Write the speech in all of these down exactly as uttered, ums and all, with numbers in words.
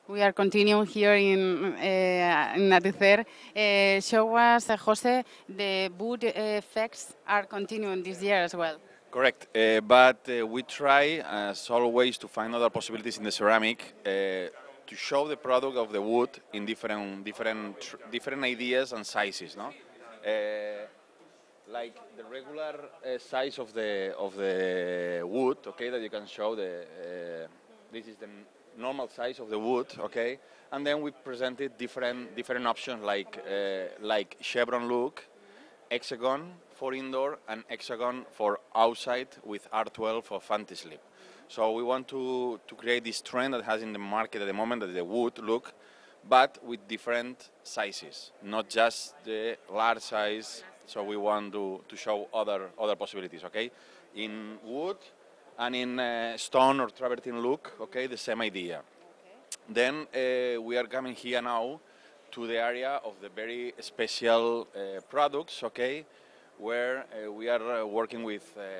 We are continuing here in, uh, in Atecer. Uh, show us, uh, Jose, the wood effects are continuing this year as well. Correct, uh, but uh, we try, as always, to find other possibilities in the ceramic uh, to show the product of the wood in different, different, tr different ideas and sizes. No, uh, like the regular uh, size of the of the wood, okay, that you can show. The uh, this is the normal size of the wood, okay, and then we presented different different options like uh, like chevron look, hexagon for indoor and hexagon for outside with R twelve of anti-slip. So we want to, to create this trend that has in the market at the moment, that the wood look, but with different sizes, not just the large size. So we want to, to show other other possibilities, okay? In wood and in uh, stone or travertine look, okay, the same idea. Okay. Then uh, we are coming here now to the area of the very special uh, products, okay, where uh, we are uh, working with uh,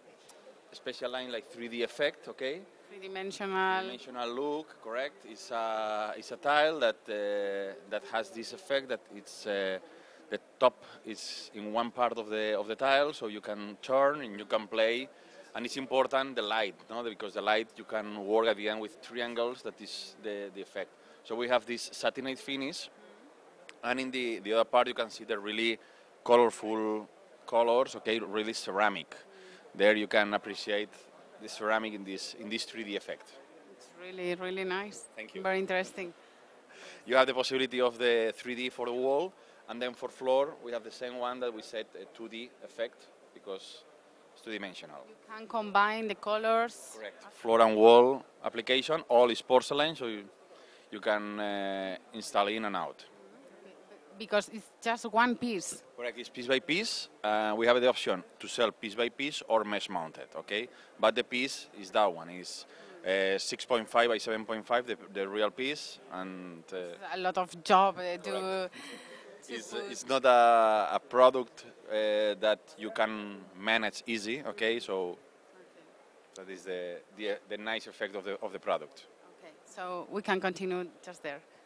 a special line like three D effect, okay? Three-dimensional. Three-dimensional look, correct? It's a, it's a tile that, uh, that has this effect that it's, uh, the top is in one part of the, of the tile, so you can turn and you can play. And it's important the light, no? Because the light you can work at the end with triangles, that is the, the effect. So we have this satinate finish, and in the, the other part you can see the really colorful colors, okay, really ceramic. There you can appreciate the ceramic in this in this three D effect. It's really, really nice. Thank you. Very interesting. You have the possibility of the three D for the wall, and then for floor we have the same one that we set a two D effect because it's two-dimensional. You can combine the colors. Correct. Floor and wall application, all is porcelain, so you, you can uh, install in and out. Because it's just one piece. Correct, it's piece by piece. Uh, we have the option to sell piece by piece or mesh mounted, okay? But the piece is that one, is uh, six point five by seven point five, the, the real piece, and... Uh, a lot of job uh, to... to it's, it's not a, a product uh, that you can manage easy, okay? So okay. That is the, the, the nice effect of the, of the product. Okay, so we can continue just there.